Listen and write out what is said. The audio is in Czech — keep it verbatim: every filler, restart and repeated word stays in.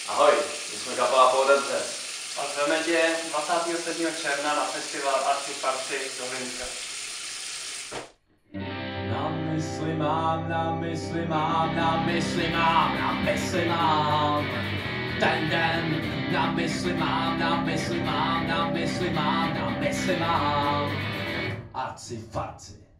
Ahoj, my jsme kapela Poudence. A zveme tě dvacátého sedmého června na festival Arci Farci do Hlinska. Na mysli mám, na mysli mám, na mysli mám, na mysli mám. Ten den na mysli mám, na mysli mám, na mysli mám, na mysli mám. Arci Farci.